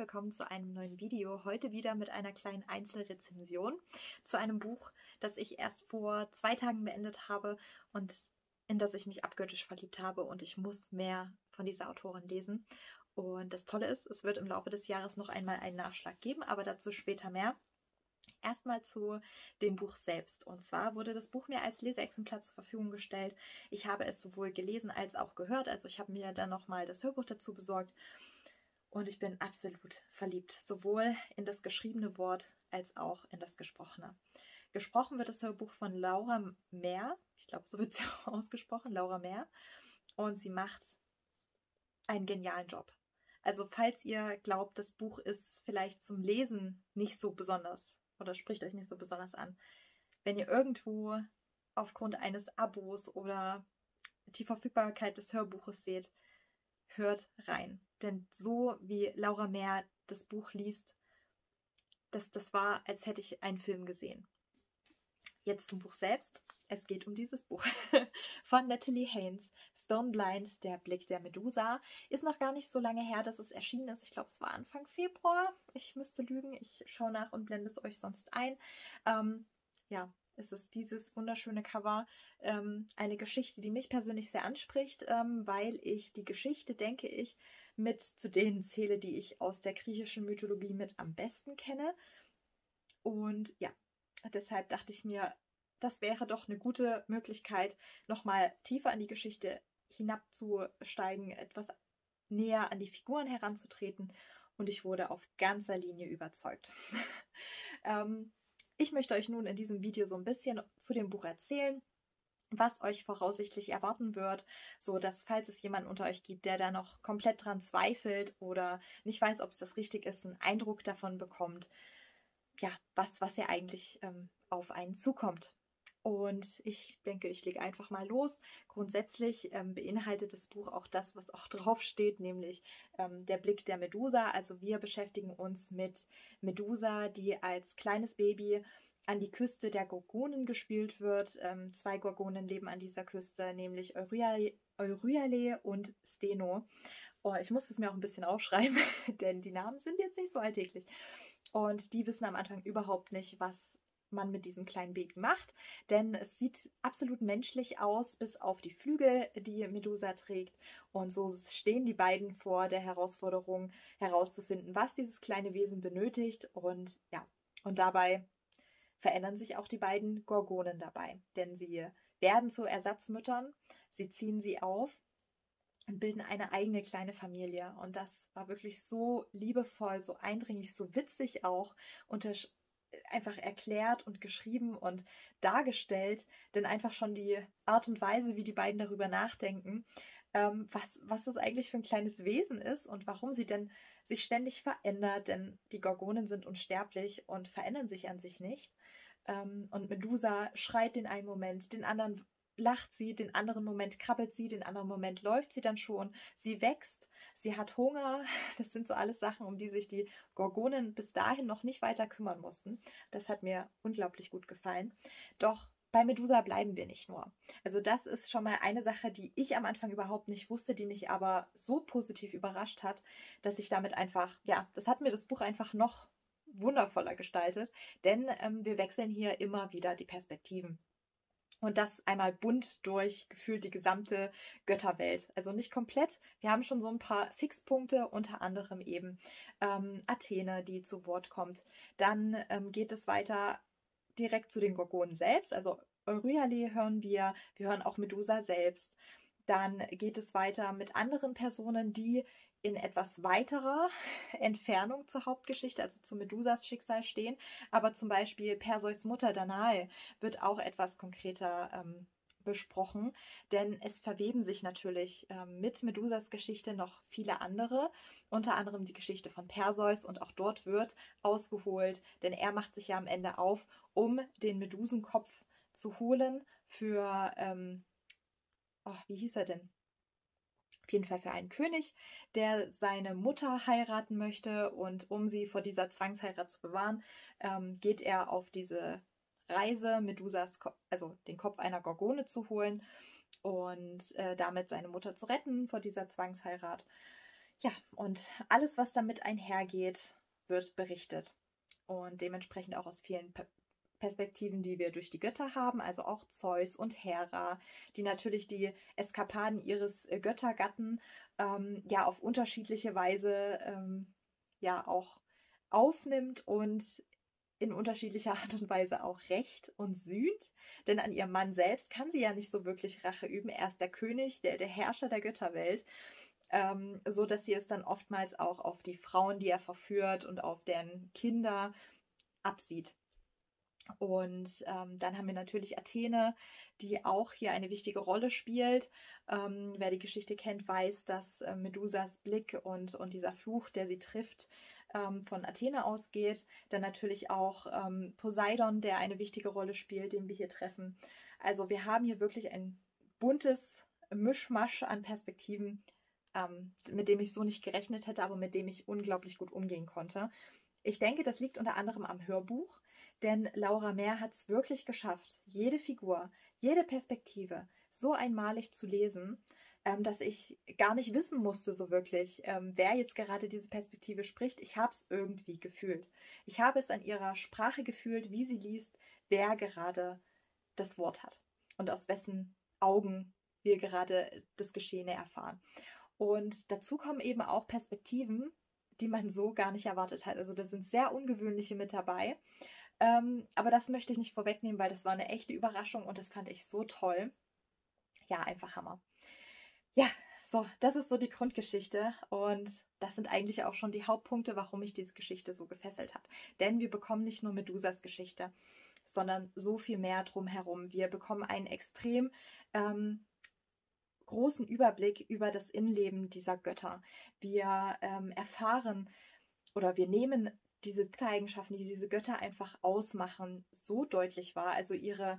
willkommen zu einem neuen Video. Heute wieder mit einer kleinen Einzelrezension zu einem Buch, das ich erst vor 2 Tagen beendet habe und in das ich mich abgöttisch verliebt habe, und ich muss mehr von dieser Autorin lesen. Und das Tolle ist, es wird im Laufe des Jahres noch einmal einen Nachschlag geben, aber dazu später mehr. Erstmal zu dem Buch selbst. Und zwar wurde das Buch mir als Leseexemplar zur Verfügung gestellt. Ich habe es sowohl gelesen als auch gehört. Also ich habe mir dann nochmal das Hörbuch dazu besorgt. Und ich bin absolut verliebt, sowohl in das geschriebene Wort als auch in das Gesprochene. Gesprochen wird das Hörbuch von Laura Mehr. Ich glaube, so wird sie auch ausgesprochen, Laura Mehr. Und sie macht einen genialen Job. Also falls ihr glaubt, das Buch ist vielleicht zum Lesen nicht so besonders oder spricht euch nicht so besonders an, wenn ihr irgendwo aufgrund eines Abos oder die Verfügbarkeit des Hörbuches seht, hört rein. Denn so wie Laura Mehr das Buch liest, das war, als hätte ich einen Film gesehen. Jetzt zum Buch selbst. Es geht um dieses Buch von Natalie Haynes. Stoneblind, der Blick der Medusa. Ist noch gar nicht so lange her, dass es erschienen ist. Ich glaube, es war Anfang Februar. Ich müsste lügen. Ich schaue nach und blende es euch sonst ein. Ja, es ist dieses wunderschöne Cover. Eine Geschichte, die mich persönlich sehr anspricht, weil ich die Geschichte, denke ich, mit zu denen zähle, die ich aus der griechischen Mythologie mit am besten kenne. Und ja, deshalb dachte ich mir, das wäre doch eine gute Möglichkeit, nochmal tiefer in die Geschichte hinabzusteigen, etwas näher an die Figuren heranzutreten. Und ich wurde auf ganzer Linie überzeugt. Ich möchte euch nun in diesem Video so ein bisschen zu dem Buch erzählen, was euch voraussichtlich erwarten wird, so dass, falls es jemanden unter euch gibt, der da noch komplett dran zweifelt oder nicht weiß, ob es das richtig ist, einen Eindruck davon bekommt, ja, was ja eigentlich auf einen zukommt. Und ich denke, ich lege einfach mal los. Grundsätzlich beinhaltet das Buch auch das, was auch draufsteht, nämlich der Blick der Medusa. Also wir beschäftigen uns mit Medusa, die als kleines Baby an die Küste der Gorgonen gespielt wird. 2 Gorgonen leben an dieser Küste, nämlich Euryale und Steno. Oh, ich muss es mir auch ein bisschen aufschreiben, denn die Namen sind jetzt nicht so alltäglich. Und die wissen am Anfang überhaupt nicht, was man mit diesem kleinen Baby macht, denn es sieht absolut menschlich aus, bis auf die Flügel, die Medusa trägt. Und so stehen die beiden vor der Herausforderung, herauszufinden, was dieses kleine Wesen benötigt. Und ja, und dabei verändern sich auch die beiden Gorgonen dabei, denn sie werden zu Ersatzmüttern, sie ziehen sie auf und bilden eine eigene kleine Familie. Und das war wirklich so liebevoll, so eindringlich, so witzig auch einfach erklärt und geschrieben und dargestellt, denn einfach schon die Art und Weise, wie die beiden darüber nachdenken, was das eigentlich für ein kleines Wesen ist und warum sie denn sich ständig verändert, denn die Gorgonen sind unsterblich und verändern sich an sich nicht. Und Medusa schreit den einen Moment, den anderen lacht sie, den anderen Moment krabbelt sie, den anderen Moment läuft sie dann schon, sie wächst, sie hat Hunger. Das sind so alles Sachen, um die sich die Gorgonen bis dahin noch nicht weiter kümmern mussten. Das hat mir unglaublich gut gefallen. Doch bei Medusa bleiben wir nicht nur. Also das ist schon mal eine Sache, die ich am Anfang überhaupt nicht wusste, die mich aber so positiv überrascht hat, dass ich damit einfach, ja, das hat mir das Buch einfach noch wundervoller gestaltet, denn wir wechseln hier immer wieder die Perspektiven. Und das einmal bunt durch gefühlt die gesamte Götterwelt. Also nicht komplett. Wir haben schon so ein paar Fixpunkte, unter anderem eben Athene, die zu Wort kommt. Dann geht es weiter direkt zu den Gorgonen selbst. Also Euryale hören wir hören auch Medusa selbst. Dann geht es weiter mit anderen Personen, die in etwas weiterer Entfernung zur Hauptgeschichte, also zu Medusas Schicksal stehen. Aber zum Beispiel Perseus' Mutter Danae wird auch etwas konkreter besprochen, denn es verweben sich natürlich mit Medusas Geschichte noch viele andere, unter anderem die Geschichte von Perseus, und auch dort wird ausgeholt, denn er macht sich ja am Ende auf, um den Medusenkopf zu holen für, wie hieß er denn? Auf jeden Fall für einen König, der seine Mutter heiraten möchte, und um sie vor dieser Zwangsheirat zu bewahren, geht er auf diese Reise, Medusas also den Kopf einer Gorgone zu holen und damit seine Mutter zu retten vor dieser Zwangsheirat. Ja, und alles, was damit einhergeht, wird berichtet. Und dementsprechend auch aus vielen Perspektiven, die wir durch die Götter haben, also auch Zeus und Hera, die natürlich die Eskapaden ihres Göttergatten ja auf unterschiedliche Weise ja auch aufnimmt und in unterschiedlicher Art und Weise auch rächt und sühnt. Denn an ihrem Mann selbst kann sie ja nicht so wirklich Rache üben. Er ist der König, der Herrscher der Götterwelt. So dass sie es dann oftmals auch auf die Frauen, die er verführt und auf deren Kinder absieht. Und dann haben wir natürlich Athene, die auch hier eine wichtige Rolle spielt. Wer die Geschichte kennt, weiß, dass Medusas Blick und dieser Fluch, der sie trifft, von Athene ausgeht. Dann natürlich auch Poseidon, der eine wichtige Rolle spielt, den wir hier treffen. Also wir haben hier wirklich ein buntes Mischmasch an Perspektiven, mit dem ich so nicht gerechnet hätte, aber mit dem ich unglaublich gut umgehen konnte. Ich denke, das liegt unter anderem am Hörbuch, denn Laura Mehr hat es wirklich geschafft, jede Figur, jede Perspektive so einmalig zu lesen, dass ich gar nicht wissen musste so wirklich, wer jetzt gerade diese Perspektive spricht. Ich habe es irgendwie gefühlt. Ich habe es an ihrer Sprache gefühlt, wie sie liest, wer gerade das Wort hat und aus wessen Augen wir gerade das Geschehene erfahren. Und dazu kommen eben auch Perspektiven, die man so gar nicht erwartet hat. Also da sind sehr ungewöhnliche mit dabei. Aber das möchte ich nicht vorwegnehmen, weil das war eine echte Überraschung und das fand ich so toll. Ja, einfach Hammer. Ja, so, das ist so die Grundgeschichte und das sind eigentlich auch schon die Hauptpunkte, warum mich diese Geschichte so gefesselt hat. Denn wir bekommen nicht nur Medusas Geschichte, sondern so viel mehr drumherum. Wir bekommen einen extrem großen Überblick über das Innenleben dieser Götter. Wir erfahren oder wir nehmen diese Eigenschaften, die diese Götter einfach ausmachen, so deutlich wahr. Also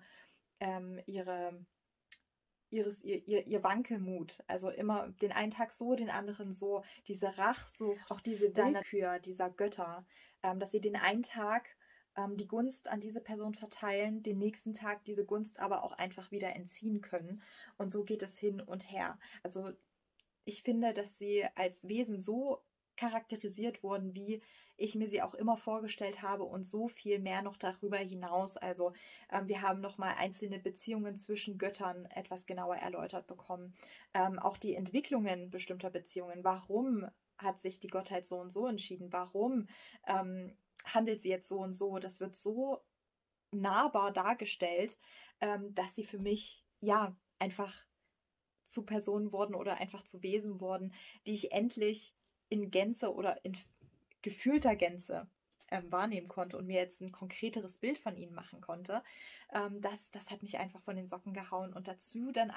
ihr Wankelmut. Also immer den einen Tag so, den anderen so. Diese Rachsucht, auch diese Willkür dieser Götter, dass sie den einen Tag die Gunst an diese Person verteilen, den nächsten Tag diese Gunst aber auch einfach wieder entziehen können. Und so geht es hin und her. Also ich finde, dass sie als Wesen so charakterisiert wurden, wie ich mir sie auch immer vorgestellt habe und so viel mehr noch darüber hinaus. Also wir haben nochmal einzelne Beziehungen zwischen Göttern etwas genauer erläutert bekommen. Auch die Entwicklungen bestimmter Beziehungen. Warum hat sich die Gottheit so und so entschieden? Warum handelt sie jetzt so und so? Das wird so nahbar dargestellt, dass sie für mich ja einfach zu Personen wurden oder einfach zu Wesen wurden, die ich endlich in Gänze oder in gefühlter Gänze wahrnehmen konnte und mir jetzt ein konkreteres Bild von ihnen machen konnte. Das hat mich einfach von den Socken gehauen und dazu dann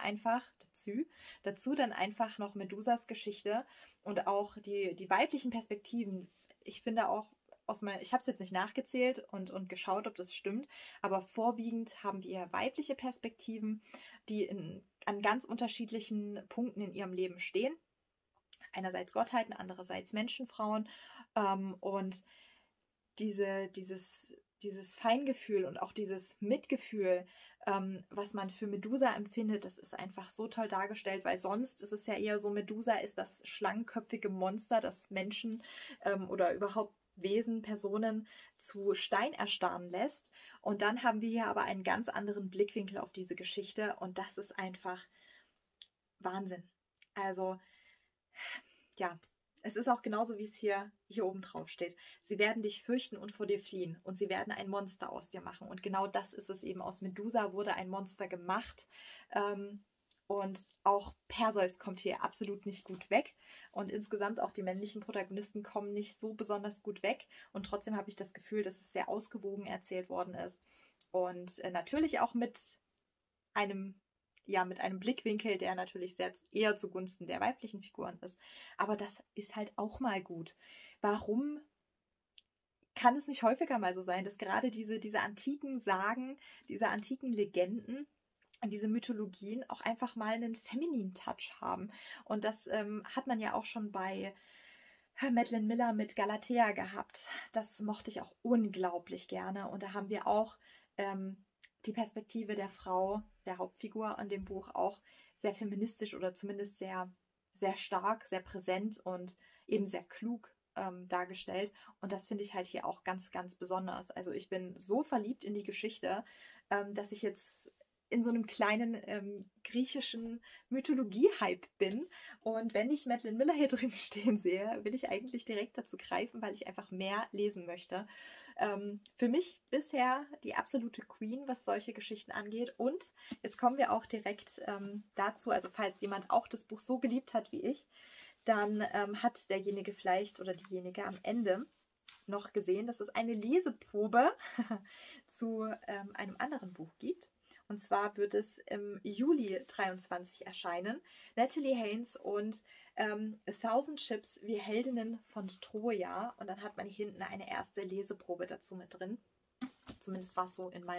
einfach noch Medusas Geschichte und auch die weiblichen Perspektiven. Ich finde auch, ich habe es jetzt nicht nachgezählt und geschaut, ob das stimmt, aber vorwiegend haben wir weibliche Perspektiven, die an ganz unterschiedlichen Punkten in ihrem Leben stehen. Einerseits Gottheiten, andererseits Menschenfrauen. Und dieses Feingefühl und auch dieses Mitgefühl, was man für Medusa empfindet, das ist einfach so toll dargestellt, weil sonst ist es ja eher so, Medusa ist das schlangenköpfige Monster, das Menschen oder überhaupt Wesen, Personen zu Stein erstarren lässt. Und dann haben wir hier aber einen ganz anderen Blickwinkel auf diese Geschichte und das ist einfach Wahnsinn. Also, ja, es ist auch genauso, wie es hier oben drauf steht. Sie werden dich fürchten und vor dir fliehen und sie werden ein Monster aus dir machen. Und genau das ist es eben. Aus Medusa wurde ein Monster gemacht. Und auch Perseus kommt hier absolut nicht gut weg. Und insgesamt auch die männlichen Protagonisten kommen nicht so besonders gut weg. Und trotzdem habe ich das Gefühl, dass es sehr ausgewogen erzählt worden ist. Und natürlich auch mit einem Blickwinkel, der natürlich selbst eher zugunsten der weiblichen Figuren ist. Aber das ist halt auch mal gut. Warum kann es nicht häufiger mal so sein, dass gerade diese antiken Sagen, diese antiken Legenden, diese Mythologien auch einfach mal einen femininen Touch haben? Und das hat man ja auch schon bei Madeline Miller mit Galatea gehabt. Das mochte ich auch unglaublich gerne. Und da haben wir auch die Perspektive der Frau, der Hauptfigur an dem Buch auch sehr feministisch oder zumindest sehr, sehr stark, sehr präsent und eben sehr klug dargestellt. Und das finde ich halt hier auch ganz, ganz besonders. Also ich bin so verliebt in die Geschichte, dass ich jetzt in so einem kleinen griechischen Mythologie-Hype bin. Und wenn ich Madeline Miller hier drüben stehen sehe, will ich eigentlich direkt dazu greifen, weil ich einfach mehr lesen möchte. Für mich bisher die absolute Queen, was solche Geschichten angeht. Und jetzt kommen wir auch direkt dazu, also falls jemand auch das Buch so geliebt hat wie ich, dann hat derjenige vielleicht oder diejenige am Ende noch gesehen, dass es eine Leseprobe zu einem anderen Buch gibt. Und zwar wird es im Juli 23 erscheinen. Natalie Haynes und A Thousand Ships, wir Heldinnen von Troja. Und dann hat man hinten eine erste Leseprobe dazu mit drin. Zumindest war es so in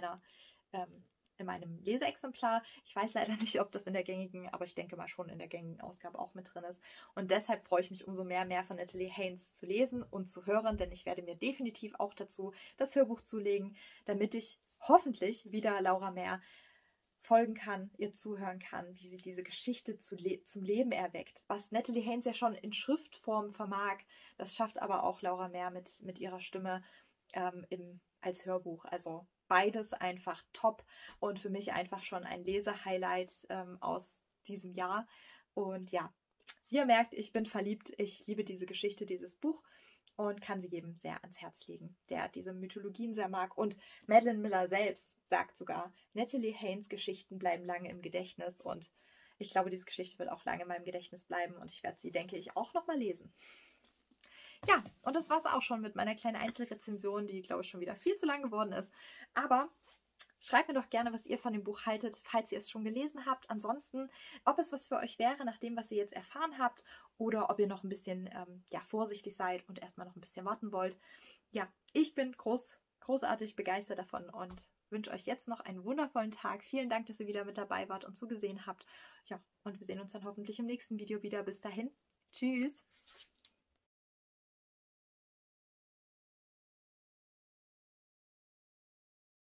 meinem Leseexemplar. Ich weiß leider nicht, ob das in der gängigen, aber ich denke mal schon in der gängigen Ausgabe auch mit drin ist. Und deshalb freue ich mich umso mehr von Natalie Haynes zu lesen und zu hören, denn ich werde mir definitiv auch dazu das Hörbuch zulegen, damit ich hoffentlich wieder Laura Mehr folgen kann, ihr zuhören kann, wie sie diese Geschichte zum Leben erweckt. Was Natalie Haynes ja schon in Schriftform vermag, das schafft aber auch Laura Mehr mit ihrer Stimme als Hörbuch. Also beides einfach top und für mich einfach schon ein Lesehighlight aus diesem Jahr. Und ja, wie ihr merkt, ich bin verliebt. Ich liebe diese Geschichte, dieses Buch und kann sie jedem sehr ans Herz legen, der diese Mythologien sehr mag. Und Madeline Miller selbst sagt sogar, Natalie Haynes Geschichten bleiben lange im Gedächtnis und ich glaube, diese Geschichte wird auch lange in meinem Gedächtnis bleiben und ich werde sie, denke ich, auch nochmal lesen. Ja, und das war es auch schon mit meiner kleinen Einzelrezension, die, glaube ich, schon wieder viel zu lang geworden ist. Aber schreibt mir doch gerne, was ihr von dem Buch haltet, falls ihr es schon gelesen habt. Ansonsten, ob es was für euch wäre, nach dem, was ihr jetzt erfahren habt, oder ob ihr noch ein bisschen vorsichtig seid und erstmal noch ein bisschen warten wollt. Ja, ich bin großartig begeistert davon und wünsche euch jetzt noch einen wundervollen Tag. Vielen Dank, dass ihr wieder mit dabei wart und zugesehen habt. Ja, und wir sehen uns dann hoffentlich im nächsten Video wieder. Bis dahin, tschüss!